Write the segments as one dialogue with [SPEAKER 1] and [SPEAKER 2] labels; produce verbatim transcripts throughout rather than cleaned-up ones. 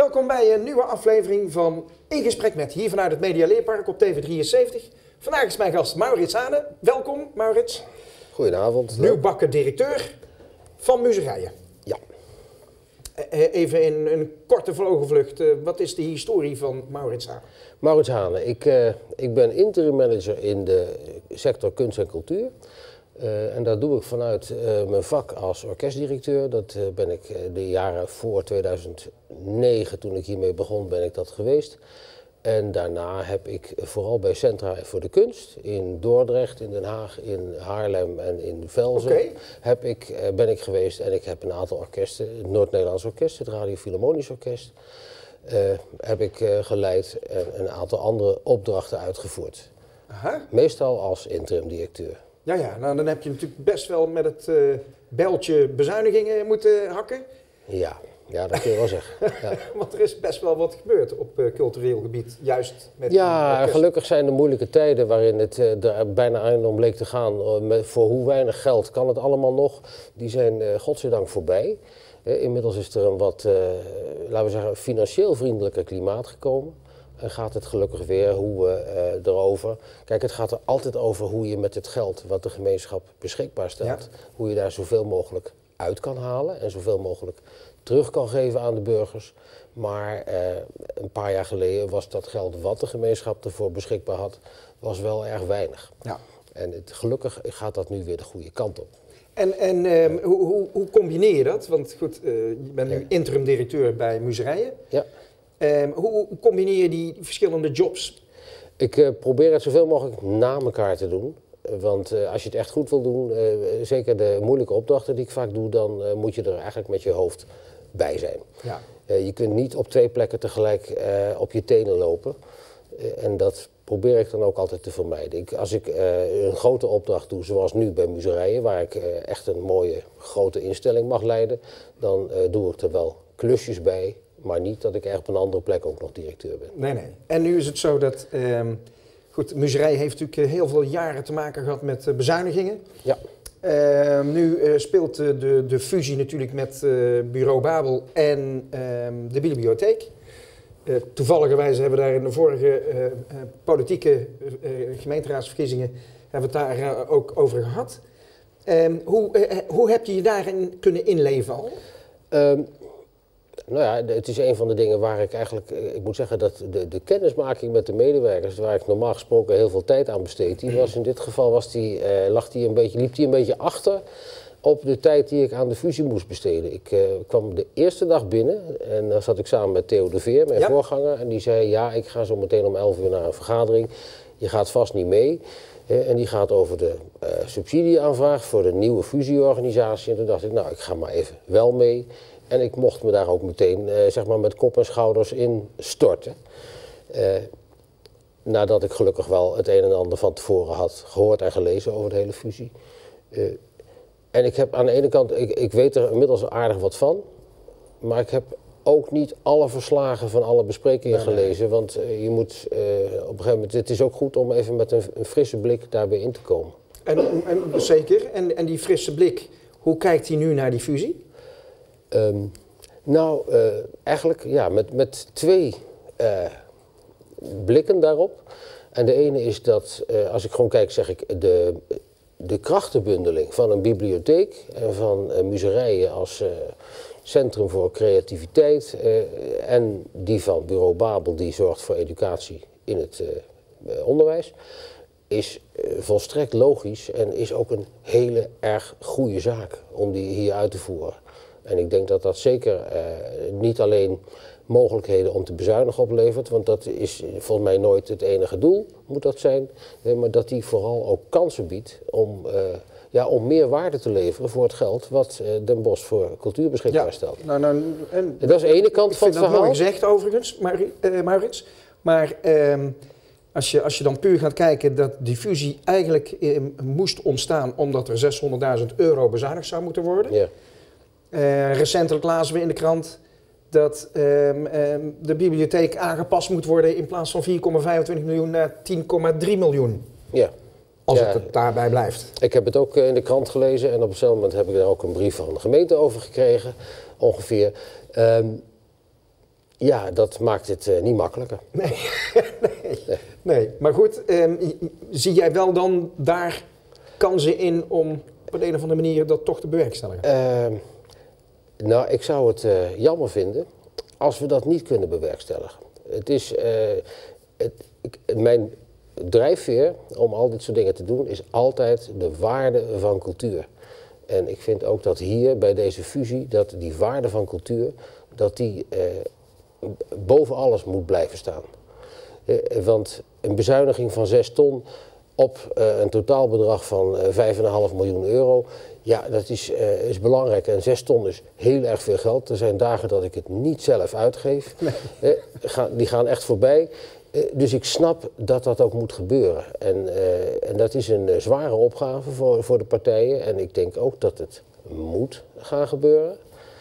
[SPEAKER 1] welkom bij een nieuwe aflevering van In Gesprek Met, hier vanuit het Media Leerpark op T V drieënzeventig. Vandaag is mijn gast Maurits Hane. Welkom, Maurits.
[SPEAKER 2] Goedenavond.
[SPEAKER 1] Nieuwbakken directeur van Muserijen.
[SPEAKER 2] Ja.
[SPEAKER 1] Even in een korte vogelvlucht, wat is de historie van Maurits Hane?
[SPEAKER 2] Maurits Hane, ik, uh, ik ben interim manager in de sector kunst en cultuur. Uh, en dat doe ik vanuit uh, mijn vak als orkestdirecteur. Dat uh, ben ik uh, de jaren voor tweeduizend negen, toen ik hiermee begon, ben ik dat geweest. En daarna heb ik vooral bij Centra voor de Kunst in Dordrecht, in Den Haag, in Haarlem en in Velzen
[SPEAKER 1] okay.
[SPEAKER 2] heb ik, uh, ben ik geweest. En ik heb een aantal orkesten, het Noord-Nederlands Orkest, het Radio Philharmonisch Orkest, uh, heb ik uh, geleid en een aantal andere opdrachten uitgevoerd.
[SPEAKER 1] Aha.
[SPEAKER 2] Meestal als interim directeur.
[SPEAKER 1] Ja, ja, nou dan heb je natuurlijk best wel met het uh, bijltje bezuinigingen moeten hakken.
[SPEAKER 2] Ja, ja, dat kun je wel zeggen. Ja.
[SPEAKER 1] Want er is best wel wat gebeurd op uh, cultureel gebied, juist met
[SPEAKER 2] Ja, gelukkig zijn er moeilijke tijden waarin het uh, er bijna aan om bleek te gaan. Uh, met, voor hoe weinig geld kan het allemaal nog? Die zijn uh, godzijdank voorbij. Uh, inmiddels is er een wat, uh, laten we zeggen, financieel vriendelijker klimaat gekomen. En gaat het gelukkig weer hoe we uh, erover. Kijk, het gaat er altijd over hoe je met het geld wat de gemeenschap beschikbaar stelt, ja. hoe je daar zoveel mogelijk uit kan halen en zoveel mogelijk terug kan geven aan de burgers. Maar uh, een paar jaar geleden was dat geld wat de gemeenschap ervoor beschikbaar had, was wel erg weinig.
[SPEAKER 1] Ja.
[SPEAKER 2] En het, gelukkig gaat dat nu weer de goede kant op.
[SPEAKER 1] En, en uh, hoe, hoe, hoe combineer je dat? Want goed, uh, je bent nu ja. interim directeur bij Muserijen.
[SPEAKER 2] Ja.
[SPEAKER 1] Um, hoe, hoe combineer je die verschillende jobs?
[SPEAKER 2] Ik uh, probeer het zoveel mogelijk na elkaar te doen. Want uh, als je het echt goed wil doen, uh, zeker de moeilijke opdrachten die ik vaak doe, dan uh, moet je er eigenlijk met je hoofd bij zijn.
[SPEAKER 1] Ja.
[SPEAKER 2] Uh, je kunt niet op twee plekken tegelijk uh, op je tenen lopen. Uh, en dat probeer ik dan ook altijd te vermijden. Ik, als ik uh, een grote opdracht doe, zoals nu bij Muserijen, waar ik uh, echt een mooie grote instelling mag leiden, dan uh, doe ik er wel klusjes bij. Maar niet dat ik erg op een andere plek ook nog directeur ben.
[SPEAKER 1] Nee, nee. En nu is het zo dat... Um, goed, Muserijen heeft natuurlijk heel veel jaren te maken gehad met uh, bezuinigingen.
[SPEAKER 2] Ja.
[SPEAKER 1] Uh, nu uh, speelt uh, de, de fusie natuurlijk met uh, Bureau Babel en uh, de bibliotheek. Uh, toevalligerwijze hebben we daar in de vorige uh, uh, politieke uh, gemeenteraadsverkiezingen hebben we het daar uh, ook over gehad. Um, hoe, uh, hoe heb je je daarin kunnen inleven al?
[SPEAKER 2] Um, Nou ja, het is een van de dingen waar ik eigenlijk, ik moet zeggen dat de, de kennismaking met de medewerkers, waar ik normaal gesproken heel veel tijd aan besteed, die was in dit geval was die, eh, lag die een beetje, liep die een beetje achter op de tijd die ik aan de fusie moest besteden. Ik eh, kwam de eerste dag binnen en dan zat ik samen met Theo de Veer, mijn ja. voorganger, en die zei, ja, ik ga zo meteen om elf uur naar een vergadering, je gaat vast niet mee. En die gaat over de uh, subsidieaanvraag voor de nieuwe fusieorganisatie. En toen dacht ik, nou, ik ga maar even wel mee. En ik mocht me daar ook meteen uh, zeg maar met kop en schouders in storten. Uh, nadat ik gelukkig wel het een en ander van tevoren had gehoord en gelezen over de hele fusie. Uh, en ik heb aan de ene kant, ik, ik weet er inmiddels aardig wat van. Maar ik heb ook niet alle verslagen van alle besprekingen nee, gelezen. Nee. Want uh, je moet uh, op een gegeven moment, het is ook goed om even met een, een frisse blik daarbij in te komen.
[SPEAKER 1] En, en zeker, en, en die frisse blik, hoe kijkt hij nu naar die fusie?
[SPEAKER 2] Um, nou, uh, eigenlijk ja, met, met twee uh, blikken daarop. En de ene is dat, uh, als ik gewoon kijk, zeg ik, de, de krachtenbundeling van een bibliotheek en van uh, Muserijen als uh, centrum voor creativiteit uh, en die van Bureau Babel, die zorgt voor educatie in het uh, onderwijs, is uh, volstrekt logisch en is ook een hele erg goede zaak om die hier uit te voeren. En ik denk dat dat zeker uh, niet alleen mogelijkheden om te bezuinigen oplevert, want dat is volgens mij nooit het enige doel, moet dat zijn, maar dat die vooral ook kansen biedt om, uh, ja, om meer waarde te leveren voor het geld wat uh, Den Bosch voor cultuur beschikbaar ja, stelt.
[SPEAKER 1] Nou, nou, en,
[SPEAKER 2] en dat is de ene kant van het verhaal.
[SPEAKER 1] Ik vind dat mooi gezegd overigens, maar, uh, Maurits, maar uh, als, je, als je dan puur gaat kijken dat die fusie eigenlijk uh, moest ontstaan omdat er zeshonderdduizend euro bezuinigd zou moeten worden.
[SPEAKER 2] Ja.
[SPEAKER 1] Uh, recentelijk lazen we in de krant dat um, um, de bibliotheek aangepast moet worden in plaats van vier komma vijfentwintig miljoen naar tien komma drie miljoen.
[SPEAKER 2] Ja.
[SPEAKER 1] Als
[SPEAKER 2] ja,
[SPEAKER 1] het daarbij blijft.
[SPEAKER 2] Ik heb het ook in de krant gelezen en op hetzelfde moment heb ik daar ook een brief van de gemeente over gekregen, ongeveer. Um, Ja, dat maakt het uh, niet makkelijker.
[SPEAKER 1] Nee, nee. nee. nee. Maar goed, um, zie jij wel dan daar kansen in om op de een of andere manier dat toch te bewerkstelligen?
[SPEAKER 2] Uh, nou, ik zou het uh, jammer vinden als we dat niet kunnen bewerkstelligen. Het is, uh, het, ik, mijn drijfveer om al dit soort dingen te doen is altijd de waarde van cultuur. En ik vind ook dat hier bij deze fusie, dat die waarde van cultuur, dat die uh, boven alles moet blijven staan. Uh, want een bezuiniging van zes ton op uh, een totaalbedrag van uh, vijf komma vijf miljoen euro, ja, dat is, uh, is belangrijk. En zes ton is heel erg veel geld. Er zijn dagen dat ik het niet zelf uitgeef. Nee. Uh, ga, die gaan echt voorbij. Uh, dus ik snap dat dat ook moet gebeuren. En, uh, en dat is een uh, zware opgave voor, voor de partijen. En ik denk ook dat het moet gaan gebeuren.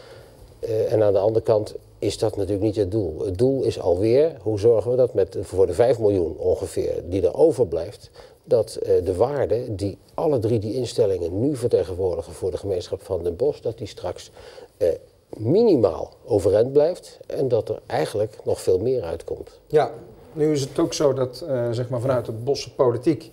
[SPEAKER 2] Uh, en aan de andere kant is dat natuurlijk niet het doel. Het doel is alweer, hoe zorgen we dat met voor de vijf miljoen ongeveer die er overblijft, dat uh, de waarde die alle drie die instellingen nu vertegenwoordigen voor de gemeenschap van Den Bosch, dat die straks uh, minimaal overeind blijft en dat er eigenlijk nog veel meer uitkomt.
[SPEAKER 1] Ja, nu is het ook zo dat uh, zeg maar vanuit de Bosse politiek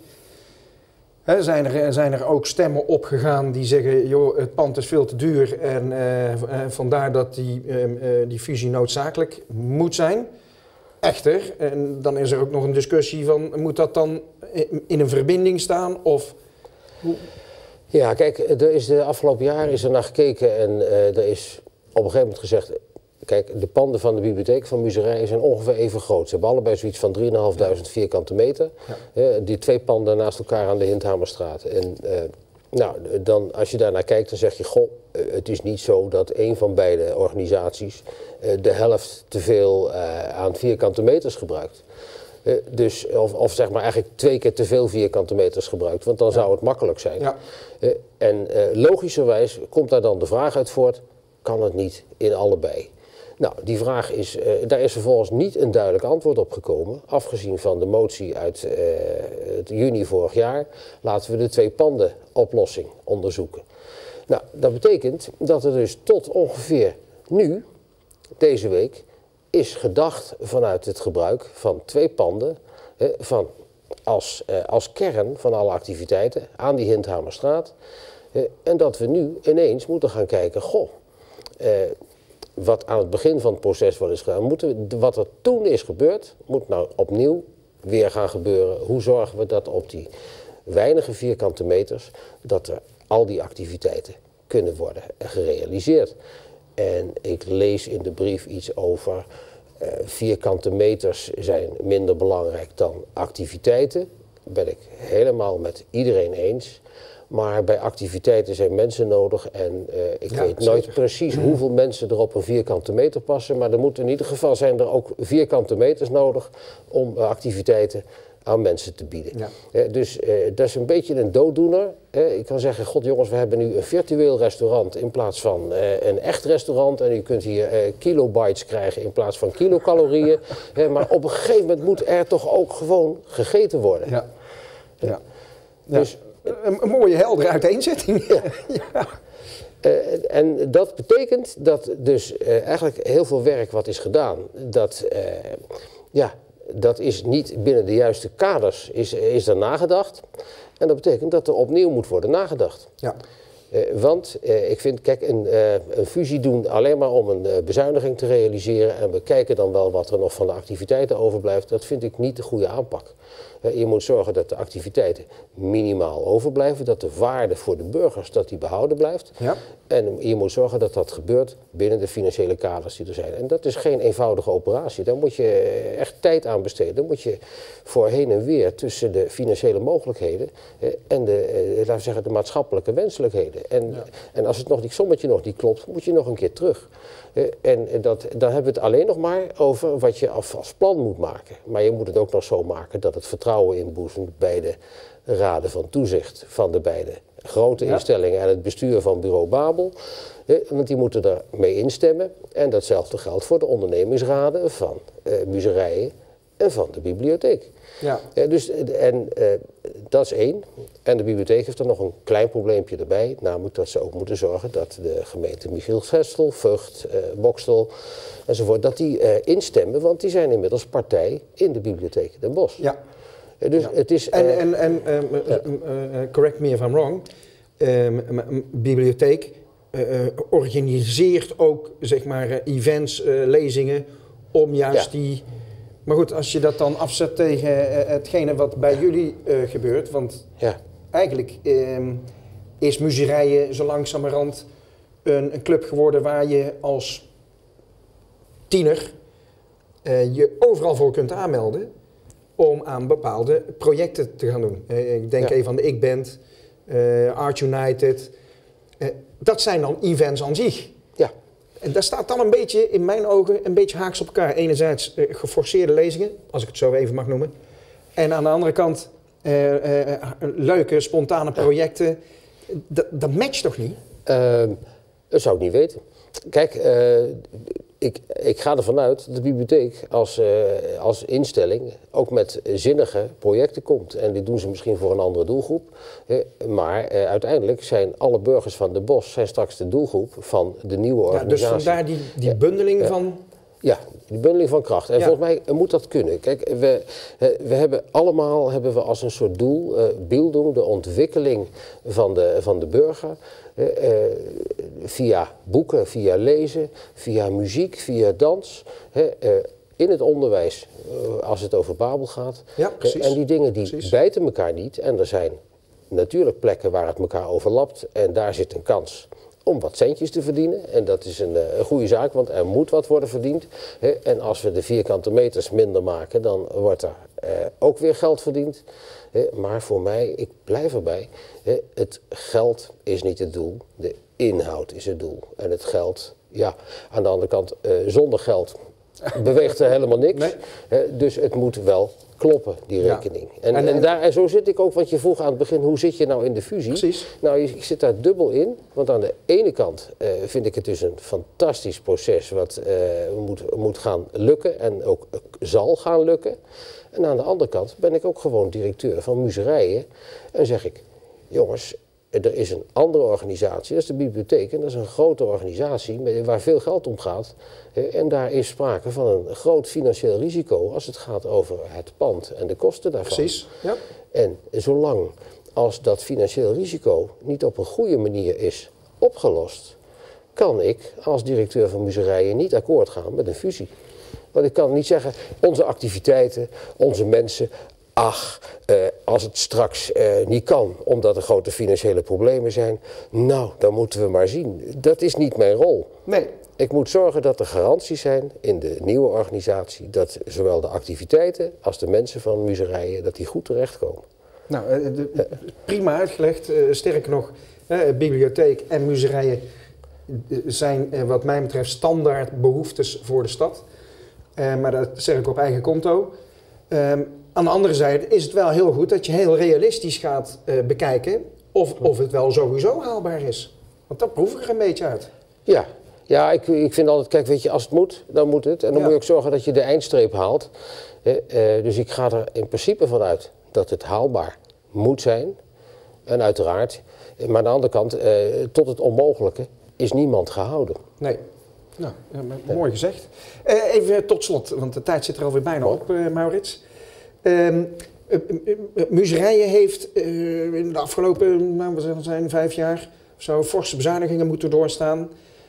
[SPEAKER 1] He, zijn, er, zijn er ook stemmen opgegaan die zeggen, joh, het pand is veel te duur en uh, vandaar dat die, uh, die fusie noodzakelijk moet zijn. Echter, en dan is er ook nog een discussie van, moet dat dan in een verbinding staan of... Hoe?
[SPEAKER 2] Ja, kijk, er is de afgelopen jaren is er naar gekeken en uh, er is op een gegeven moment gezegd, kijk, de panden van de bibliotheek van Muzerijjen zijn ongeveer even groot. Ze hebben allebei zoiets van drieduizend vijfhonderd vierkante meter. Ja. Uh, die twee panden naast elkaar aan de Hinthamerstraat. En uh, nou, dan, als je daarnaar kijkt, dan zeg je, goh, uh, het is niet zo dat een van beide organisaties uh, de helft te veel uh, aan vierkante meters gebruikt. Uh, dus, of, of zeg maar eigenlijk twee keer te veel vierkante meters gebruikt, want dan ja. zou het makkelijk zijn. Ja. Uh, en uh, logischerwijs komt daar dan de vraag uit voort, kan het niet in allebei? Nou, die vraag is, uh, daar is vervolgens niet een duidelijk antwoord op gekomen. Afgezien van de motie uit uh, het juni vorig jaar, laten we de twee panden oplossing onderzoeken. Nou, dat betekent dat er dus tot ongeveer nu, deze week, is gedacht vanuit het gebruik van twee panden, uh, van als, uh, als kern van alle activiteiten aan die Hinthamerstraat. Uh, en dat we nu ineens moeten gaan kijken, goh, uh, wat aan het begin van het proces wel is gedaan, moeten we, wat er toen is gebeurd, moet nou opnieuw weer gaan gebeuren. Hoe zorgen we dat op die weinige vierkante meters, dat er al die activiteiten kunnen worden gerealiseerd. En ik lees in de brief iets over uh, vierkante meters zijn minder belangrijk dan activiteiten. Dat ben ik helemaal met iedereen eens. Maar bij activiteiten zijn mensen nodig en uh, ik ja, weet nooit zeker. precies hoeveel mensen er op een vierkante meter passen. Maar er moeten in ieder geval zijn er ook vierkante meters nodig om uh, activiteiten aan mensen te bieden. Ja. Uh, dus uh, dat is een beetje een dooddoener. Uh, ik kan zeggen, god jongens, we hebben nu een virtueel restaurant in plaats van uh, een echt restaurant. En u kunt hier uh, kilobytes krijgen in plaats van kilocalorieën. uh, maar op een gegeven moment moet er toch ook gewoon gegeten worden. Ja.
[SPEAKER 1] Ja. Ja. Dus, Een, een mooie heldere uiteenzetting. Ja. Ja.
[SPEAKER 2] Uh, en dat betekent dat dus uh, eigenlijk heel veel werk wat is gedaan, dat, uh, ja, dat is niet binnen de juiste kaders is, is er nagedacht. En dat betekent dat er opnieuw moet worden nagedacht. Ja. Uh, want uh, ik vind, kijk, een, uh, een fusie doen alleen maar om een uh, bezuiniging te realiseren en we kijken dan wel wat er nog van de activiteiten overblijft, dat vind ik niet de goede aanpak. Uh, je moet zorgen dat de activiteiten minimaal overblijven, dat de waarde voor de burgers dat die behouden blijft. Ja. En je moet zorgen dat dat gebeurt binnen de financiële kaders die er zijn. En dat is geen eenvoudige operatie. Daar moet je echt tijd aan besteden. Daar moet je voor heen en weer tussen de financiële mogelijkheden uh, en de, uh, laten we zeggen, de maatschappelijke wenselijkheden. En, ja. en als het nog, die sommetje nog niet klopt, moet je nog een keer terug. Uh, en dat, dan hebben we het alleen nog maar over wat je als plan moet maken. Maar je moet het ook nog zo maken dat het vertrouwen inboezemt bij de raden van toezicht van de beide grote ja. instellingen en het bestuur van Bureau Babel. Uh, want die moeten daarmee instemmen. En datzelfde geldt voor de ondernemingsraden van uh, Muzerijjen en van de bibliotheek.
[SPEAKER 1] Ja.
[SPEAKER 2] Ja, dus, en uh, dat is één. En de bibliotheek heeft er nog een klein probleempje erbij. Namelijk dat ze ook moeten zorgen dat de gemeente Michielsgestel, Vught, uh, Boxtel enzovoort, dat die uh, instemmen. Want die zijn inmiddels partij in de bibliotheek Den Bosch.
[SPEAKER 1] Ja.
[SPEAKER 2] Uh, dus
[SPEAKER 1] ja.
[SPEAKER 2] het is... Uh,
[SPEAKER 1] en, en, en um,
[SPEAKER 2] ja.
[SPEAKER 1] uh, uh, correct me if I'm wrong. Um, bibliotheek uh, organiseert ook, zeg maar, uh, events, uh, lezingen om juist ja. die... Maar goed, als je dat dan afzet tegen uh, hetgene wat bij jullie uh, gebeurt, want ja. eigenlijk uh, is Muzierijen zo langzamerhand een, een club geworden waar je als tiener uh, je overal voor kunt aanmelden om aan bepaalde projecten te gaan doen. Uh, ik denk ja. even aan de Ik-Band, uh, Art United. Uh, dat zijn dan events aan zich. Ja. En daar staat dan een beetje, in mijn ogen, een beetje haaks op elkaar. Enerzijds uh, geforceerde lezingen, als ik het zo even mag noemen. En aan de andere kant uh, uh, leuke, spontane projecten. Dat, dat matcht toch niet?
[SPEAKER 2] Uh, dat zou ik niet weten. Kijk, uh, ik, ik ga ervan uit dat de bibliotheek als, uh, als instelling ook met zinnige projecten komt. En dit doen ze misschien voor een andere doelgroep. Uh, maar uh, uiteindelijk zijn alle burgers van Den Bosch zijn straks de doelgroep van de nieuwe organisatie.
[SPEAKER 1] Ja, dus vandaar die, die bundeling ja, van...
[SPEAKER 2] Ja, die bundeling van kracht. En ja. volgens mij moet dat kunnen. Kijk, we, we hebben allemaal hebben we als een soort doel, uh, Bildung, de ontwikkeling van de, van de burger. Uh, uh, via boeken, via lezen, via muziek, via dans. Uh, uh, in het onderwijs, uh, als het over Babel gaat.
[SPEAKER 1] Ja, precies.
[SPEAKER 2] Uh, en die dingen die
[SPEAKER 1] precies.
[SPEAKER 2] bijten elkaar niet. En er zijn natuurlijk plekken waar het elkaar overlapt. En daar zit een kans om wat centjes te verdienen. En dat is een, een goede zaak, want er moet wat worden verdiend. En als we de vierkante meters minder maken, dan wordt er eh, ook weer geld verdiend. Maar voor mij, ik blijf erbij, het geld is niet het doel, de inhoud is het doel. En het geld, ja, aan de andere kant, eh, zonder geld beweegt er helemaal niks. Nee. Dus het moet wel kloppen, die rekening. Ja. En, en, en, daar, en zo zit ik ook, want je vroeg aan het begin, hoe zit je nou in de fusie?
[SPEAKER 1] Precies.
[SPEAKER 2] Nou, ik zit daar dubbel in, want aan de ene kant uh, vind ik het dus een fantastisch proces wat uh, moet, moet gaan lukken en ook uh, zal gaan lukken. En aan de andere kant ben ik ook gewoon directeur van Muzierijen en zeg ik, jongens, er is een andere organisatie, dat is de bibliotheek. En dat is een grote organisatie waar veel geld om gaat. En daar is sprake van een groot financieel risico als het gaat over het pand en de kosten daarvan.
[SPEAKER 1] Precies, ja.
[SPEAKER 2] En zolang als dat financieel risico niet op een goede manier is opgelost, kan ik als directeur van Muzierijen niet akkoord gaan met een fusie. Want ik kan niet zeggen, onze activiteiten, onze mensen, ach, uh, als het straks uh, niet kan, omdat er grote financiële problemen zijn, nou, dan moeten we maar zien. Dat is niet mijn rol.
[SPEAKER 1] Nee.
[SPEAKER 2] Ik moet zorgen dat er garanties zijn in de nieuwe organisatie, dat zowel de activiteiten als de mensen van Muzierijen, dat die goed terechtkomen.
[SPEAKER 1] Nou, uh, de, uh, prima uitgelegd. Uh, sterker nog, uh, bibliotheek en Muzierijen zijn uh, wat mij betreft standaard behoeftes voor de stad. Uh, maar dat zeg ik op eigen konto. Um, Aan de andere zijde is het wel heel goed dat je heel realistisch gaat uh, bekijken of, of het wel sowieso haalbaar is. Want dat proef ik er een beetje uit.
[SPEAKER 2] Ja, ja ik, ik vind altijd, kijk, weet je, als het moet, dan moet het. En dan ja. moet je ook zorgen dat je de eindstreep haalt. Uh, uh, dus ik ga er in principe van uit dat het haalbaar moet zijn. En uiteraard, maar aan de andere kant, uh, tot het onmogelijke is niemand gehouden.
[SPEAKER 1] Nee. Nou, ja, mooi gezegd. Uh, even tot slot, want de tijd zit er alweer bijna op, uh, Maurits. Um, uh, uh, uh, Muzierijen heeft uh, in de afgelopen nou, we zijn vijf jaar of zo forse bezuinigingen moeten doorstaan.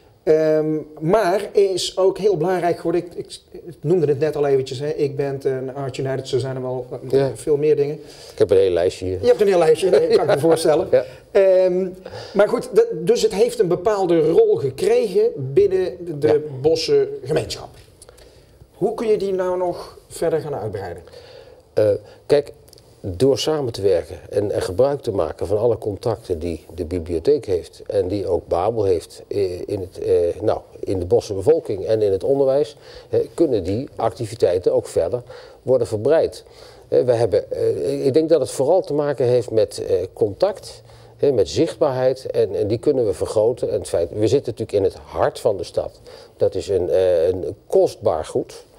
[SPEAKER 1] Um, maar is ook heel belangrijk geworden. Ik, ik, ik noemde het net al eventjes. Hè. Ik ben een Art United, zo zijn er wel uh, ja. veel meer dingen.
[SPEAKER 2] Ik heb een hele lijstje hier.
[SPEAKER 1] Je hebt een heel lijstje, dat kan ik me voorstellen. Ja. Um, maar goed, dat, dus het heeft een bepaalde rol gekregen binnen de ja. Bosse gemeenschap. Hoe kun je die nou nog verder gaan uitbreiden?
[SPEAKER 2] Uh, kijk, door samen te werken en, en gebruik te maken van alle contacten die de bibliotheek heeft en die ook Babel heeft in, het, eh, nou, in de Bosse bevolking en in het onderwijs, eh, kunnen die activiteiten ook verder worden verbreid. Eh, we hebben, eh, ik denk dat het vooral te maken heeft met eh, contact, eh, met zichtbaarheid en, en die kunnen we vergroten. En het feit, we zitten natuurlijk in het hart van de stad. Dat is een, eh, een kostbaar goed.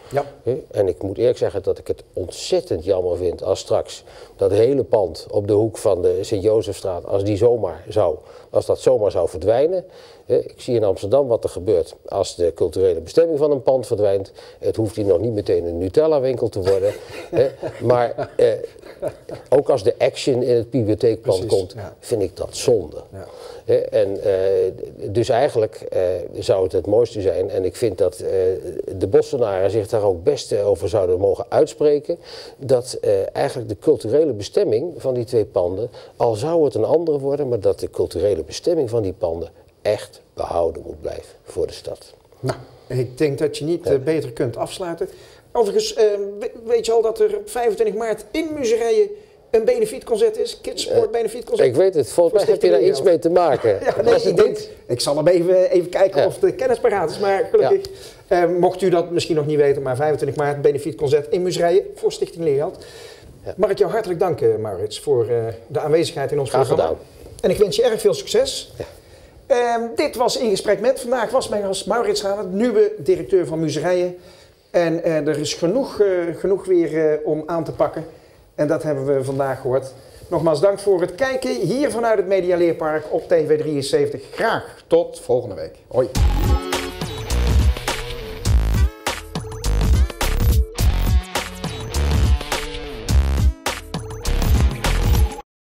[SPEAKER 1] Ja.
[SPEAKER 2] En ik moet eerlijk zeggen dat ik het ontzettend jammer vind als straks dat hele pand op de hoek van de Sint-Jozefstraat, als die zomaar zou, als dat zomaar zou verdwijnen. Ik zie in Amsterdam wat er gebeurt als de culturele bestemming van een pand verdwijnt. Het hoeft hier nog niet meteen een Nutella-winkel te worden. Maar eh, ook als de Action in het bibliotheekpand
[SPEAKER 1] Precies,
[SPEAKER 2] komt,
[SPEAKER 1] ja.
[SPEAKER 2] vind ik dat zonde.
[SPEAKER 1] Ja.
[SPEAKER 2] En uh, dus eigenlijk uh, zou het het mooiste zijn, en ik vind dat uh, de Bossenaren zich daar ook best uh, over zouden mogen uitspreken, dat uh, eigenlijk de culturele bestemming van die twee panden, al zou het een andere worden, maar dat de culturele bestemming van die panden echt behouden moet blijven voor de stad.
[SPEAKER 1] Nou, ik denk dat je niet uh, beter kunt afsluiten. Overigens, uh, weet je al dat er op vijfentwintig maart in Muserijen een benefietconcert is? Kidsport benefietconcert?
[SPEAKER 2] Ik weet het, volgens mij heb je daar iets mee te maken.
[SPEAKER 1] Ja, nee, ik, denk, ik zal hem even, even kijken
[SPEAKER 2] ja.
[SPEAKER 1] of de kennis paraat is, maar gelukkig. Ja. Uh, mocht u dat misschien nog niet weten, maar vijfentwintig maart benefietconcert in Muserijen voor Stichting Leergeld. Ja. Mag ik jou hartelijk danken, Maurits, voor uh, de aanwezigheid in ons
[SPEAKER 2] Graag
[SPEAKER 1] programma.
[SPEAKER 2] Gedaan.
[SPEAKER 1] En ik wens je erg veel succes.
[SPEAKER 2] Ja.
[SPEAKER 1] Uh, dit was In Gesprek Met. Vandaag was mijn gast Maurits Haan, nieuwe directeur van Muserijen. En uh, er is genoeg, uh, genoeg weer uh, om aan te pakken. En dat hebben we vandaag gehoord. Nogmaals dank voor het kijken hier vanuit het Media Leerpark op T V drieënzeventig. Graag tot volgende week. Hoi.